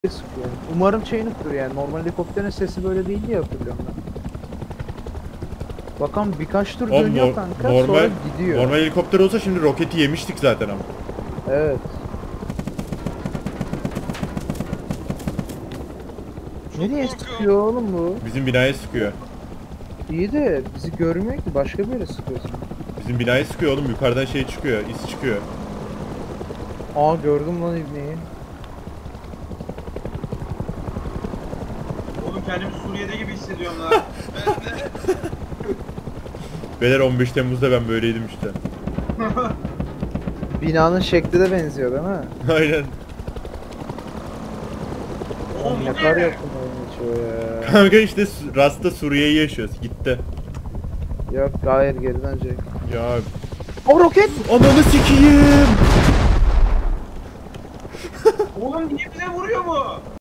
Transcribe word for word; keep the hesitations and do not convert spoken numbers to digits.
sıkıyor. Umarım chain'ıktır yani. Normal helikopterin sesi böyle değil diye hatırlıyorum ben. Bakalım birkaç tur Oğlum, dönüyor nor kanka, normal, sonra gidiyor. normal helikopter olsa şimdi roketi yemiştik zaten ama. Evet. Nereye sıkıyor oğlum bu? Bizim binaya sıkıyor. İyi de bizi görmüyor ki, başka bir yere sıkıyorsun. Bizim binaya sıkıyor oğlum, yukarıdan şey çıkıyor, iz çıkıyor. Aa, gördüm lan ibneyi. Oğlum kendimi Suriye'de gibi hissediyorum lan. Beyler on beş Temmuz'da ben böyleydim işte. Binanın şekli de benziyor değil mi? Aynen. Oğlum Ne bu kadar ne? yakın geçiyor ya. Kanka işte Rasta Suriye'yi yaşıyoruz, gitti. Yok, hayır, geri dönecek. Ya O roket! ananı sikiyim. Oğlum niye bize vuruyor bu?